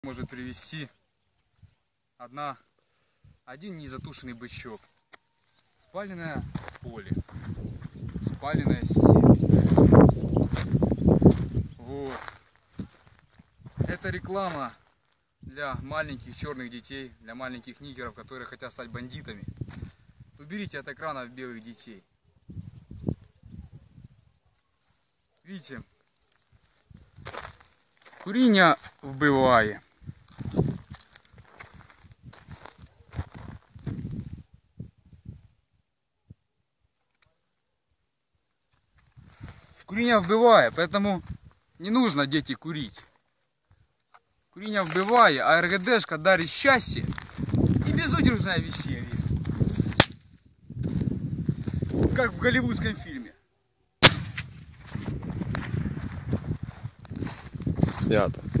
Может привести один незатушенный бычок. Спаленное поле, спаленная степь. Вот. Это реклама для маленьких черных детей, для маленьких нигеров, которые хотят стать бандитами. Уберите от экранов белых детей. Видите, куріння вбиває. Курение вбивает, поэтому не нужно, дети, курить. Курение вбивает, а РГДшка дарит счастье и безудержное веселье. Как в голливудском фильме. Снято.